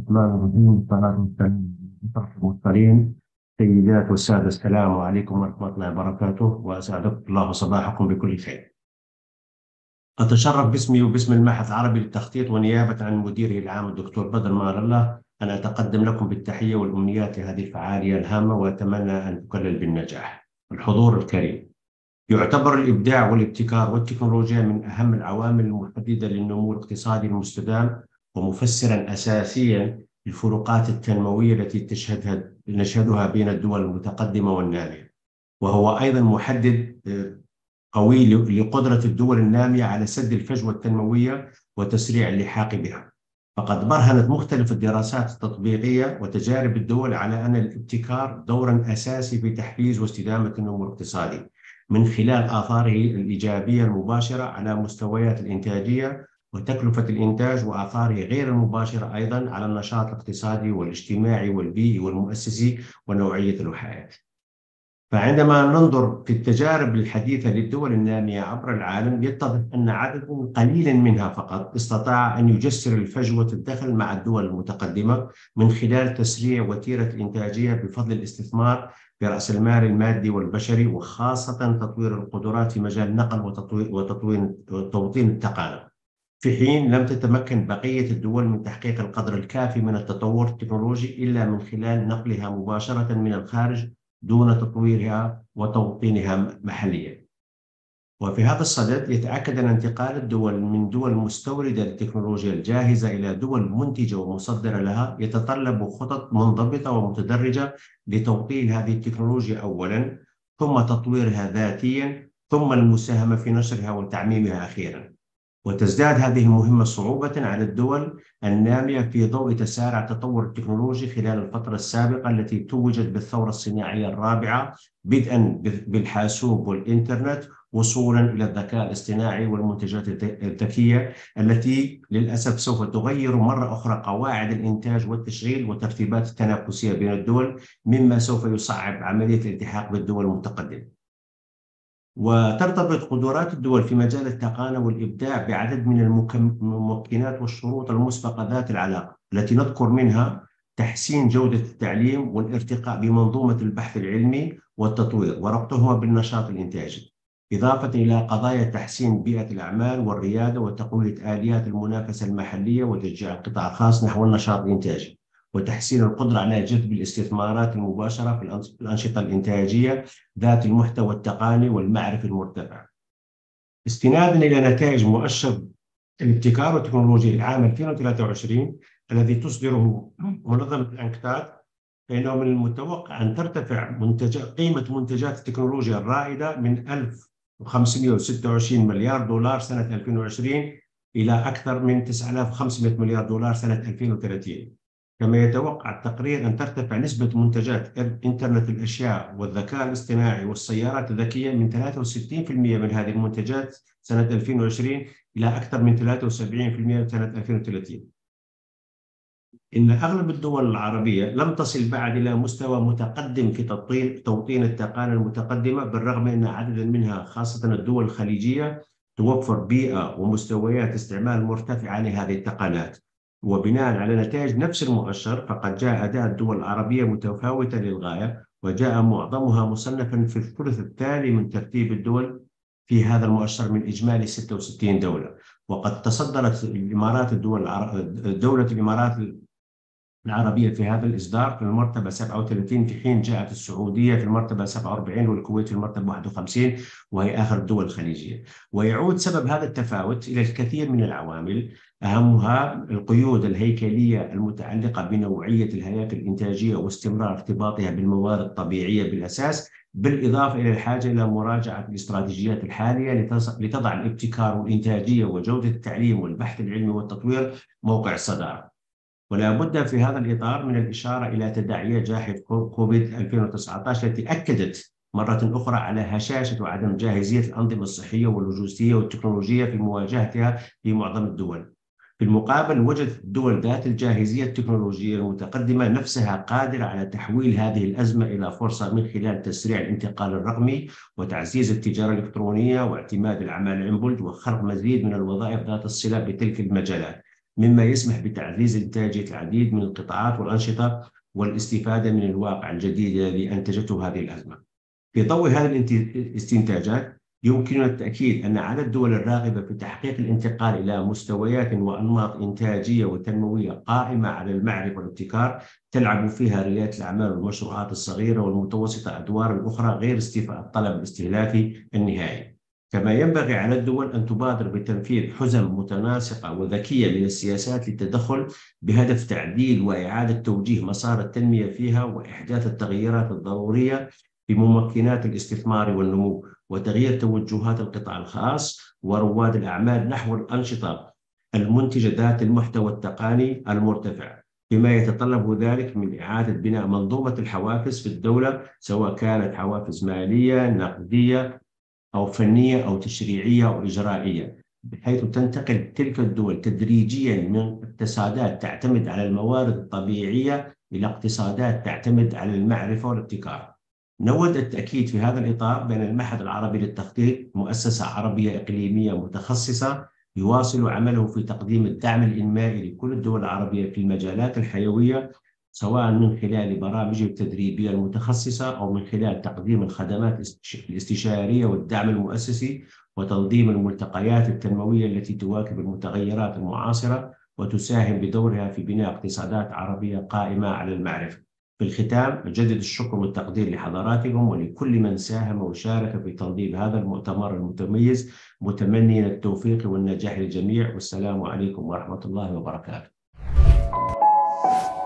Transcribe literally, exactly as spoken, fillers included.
الرحمن الرحيم. الصلاة والسلام على أشرف المرسلين. سيدات والسادة، السلام عليكم ورحمة الله وبركاته، وأسعد الله صباحكم بكل خير. أتشرف باسمي وباسم المعهد العربي للتخطيط ونيابة عن مديره العام الدكتور بدر مار الله أن أتقدم لكم بالتحية والأمنيات لهذه الفعالية الهامة، وأتمنى أن تكلل بالنجاح. الحضور الكريم، يعتبر الإبداع والابتكار والتكنولوجيا من أهم العوامل المحددة للنمو الاقتصادي المستدام، ومفسراً أساسياً للفروقات التنموية التي تشهدها نشهدها بين الدول المتقدمة والنامية، وهو أيضاً محدد قوي لقدرة الدول النامية على سد الفجوة التنموية وتسريع اللحاق بها. فقد برهنت مختلف الدراسات التطبيقية وتجارب الدول على أن الابتكار دوراً أساسي في تحفيز واستدامة النمو الاقتصادي من خلال آثاره الإيجابية المباشرة على مستويات الإنتاجية وتكلفة الإنتاج، وآثاره غير المباشرة أيضاً على النشاط الاقتصادي والاجتماعي والبيئي والمؤسسي ونوعية الوحدات. فعندما ننظر في التجارب الحديثة للدول النامية عبر العالم، يتضح أن عدد قليل منها فقط استطاع أن يجسر الفجوة الدخل مع الدول المتقدمة من خلال تسريع وتيرة الإنتاجية بفضل الاستثمار برأس المال المادي والبشري، وخاصة تطوير القدرات في مجال النقل وتطوير وتطوير وتوطين التقانة، في حين لم تتمكن بقية الدول من تحقيق القدر الكافي من التطور التكنولوجي إلا من خلال نقلها مباشرة من الخارج دون تطويرها وتوطينها محليا. وفي هذا الصدد يتأكد أن انتقال الدول من دول مستوردة للتكنولوجيا الجاهزة إلى دول منتجة ومصدرة لها يتطلب خطط منضبطة ومتدرجة لتوطين هذه التكنولوجيا أولا، ثم تطويرها ذاتيا، ثم المساهمة في نشرها وتعميمها أخيرا. وتزداد هذه المهمة صعوبة على الدول النامية في ضوء تسارع التطور التكنولوجي خلال الفترة السابقة التي توجت بالثورة الصناعية الرابعة، بدءا بالحاسوب والإنترنت وصولا إلى الذكاء الاصطناعي والمنتجات الذكية التي للأسف سوف تغير مرة أخرى قواعد الإنتاج والتشغيل والترتيبات التنافسية بين الدول، مما سوف يصعب عملية الالتحاق بالدول المتقدمة. وترتبط قدرات الدول في مجال التقانة والإبداع بعدد من الممكنات والشروط المسبقة ذات العلاقة، التي نذكر منها تحسين جودة التعليم والارتقاء بمنظومة البحث العلمي والتطوير وربطهما بالنشاط الإنتاجي، إضافة إلى قضايا تحسين بيئة الأعمال والريادة وتقوية آليات المنافسة المحلية وتشجيع القطاع الخاص نحو النشاط الإنتاجي، وتحسين القدرة على جذب الاستثمارات المباشرة في الأنشطة الإنتاجية ذات المحتوى التقني والمعرفي المرتفع. استنادا إلى نتائج مؤشر الابتكار والتكنولوجيا العام ألفين وثلاثة وعشرين الذي تصدره منظمة الأنكتاد، فإنه من المتوقع أن ترتفع منتج... قيمة منتجات التكنولوجيا الرائدة من ألف وخمسمئة وستة وعشرين مليار دولار سنة ألفين وعشرين إلى أكثر من تسعة آلاف وخمسمئة مليار دولار سنة ألفين وثلاثين. كما يتوقع التقرير أن ترتفع نسبة منتجات إنترنت الأشياء والذكاء الاصطناعي والسيارات الذكية من ثلاثة وستين بالمئة من هذه المنتجات سنة ألفين وعشرين إلى أكثر من ثلاثة وسبعين بالمئة سنة ألفين وثلاثين. إن أغلب الدول العربية لم تصل بعد إلى مستوى متقدم في توطين التقنية المتقدمة، بالرغم أن عددا منها خاصة الدول الخليجية توفر بيئة ومستويات استعمال مرتفعة لهذه التقنيات. وبناء على نتائج نفس المؤشر، فقد جاء أداء الدول العربية متفاوتا للغاية، وجاء معظمها مصنفا في الثلث الثاني من ترتيب الدول في هذا المؤشر من إجمالي ستة وستين دولة. وقد تصدرت الإمارات الدول العر... دولة الإمارات العربية في هذا الإصدار في المرتبة سبعة وثلاثين، في حين جاءت السعودية في المرتبة سبعة وأربعين والكويت في المرتبة واحد وخمسين، وهي آخر الدول الخليجية. ويعود سبب هذا التفاوت إلى الكثير من العوامل، أهمها القيود الهيكلية المتعلقة بنوعية الهياكل الإنتاجية واستمرار ارتباطها بالموارد الطبيعية بالأساس، بالإضافة إلى الحاجة إلى مراجعة الاستراتيجيات الحالية لتضع الابتكار والإنتاجية وجودة التعليم والبحث العلمي والتطوير موقع الصدارة. ولا بد في هذا الإطار من الإشارة إلى تداعيات جائحة كوفيد ألفين وتسعة عشر التي أكدت مرة أخرى على هشاشة وعدم جاهزية الأنظمة الصحية واللوجستية والتكنولوجية في مواجهتها في معظم الدول. في المقابل، وجدت الدول ذات الجاهزية التكنولوجية المتقدمة نفسها قادرة على تحويل هذه الأزمة إلى فرصة من خلال تسريع الانتقال الرقمي وتعزيز التجارة الإلكترونية واعتماد الأعمال العنبلج وخلق مزيد من الوظائف ذات الصلة بتلك المجالات، مما يسمح بتعزيز إنتاجية العديد من القطاعات والأنشطة والاستفادة من الواقع الجديد الذي أنتجته هذه الأزمة. في ضوء هذه الاستنتاجات يمكننا التأكيد أن على الدول الراغبة في تحقيق الانتقال إلى مستويات وأنماط إنتاجية وتنموية قائمة على المعرفة والابتكار تلعب فيها ريادة الأعمال والمشروعات الصغيرة والمتوسطة أدوار أخرى غير استيفاء الطلب الاستهلاكي النهائي. كما ينبغي على الدول أن تبادر بتنفيذ حزم متناسقة وذكية من السياسات للتدخل بهدف تعديل وإعادة توجيه مسار التنمية فيها وإحداث التغييرات الضرورية بممكنات الاستثمار والنمو، وتغيير توجهات القطاع الخاص ورواد الأعمال نحو الأنشطة المنتجة ذات المحتوى التقني المرتفع، بما يتطلب ذلك من إعادة بناء منظومة الحوافز في الدولة، سواء كانت حوافز مالية، نقدية، أو فنية أو تشريعية أو إجرائية، بحيث تنتقل تلك الدول تدريجيا من اقتصادات تعتمد على الموارد الطبيعية إلى اقتصادات تعتمد على المعرفة والابتكار. نود التأكيد في هذا الإطار بأن المعهد العربي للتخطيط مؤسسة عربية إقليمية متخصصة يواصل عمله في تقديم الدعم الإنمائي لكل الدول العربية في المجالات الحيوية، سواء من خلال برامجه التدريبية المتخصصة أو من خلال تقديم الخدمات الاستشارية والدعم المؤسسي وتنظيم الملتقيات التنموية التي تواكب المتغيرات المعاصرة وتساهم بدورها في بناء اقتصادات عربية قائمة على المعرفة. في الختام أجدد الشكر والتقدير لحضراتكم ولكل من ساهم وشارك في تنظيم هذا المؤتمر المتميز، متمنيا التوفيق والنجاح للجميع، والسلام عليكم ورحمة الله وبركاته.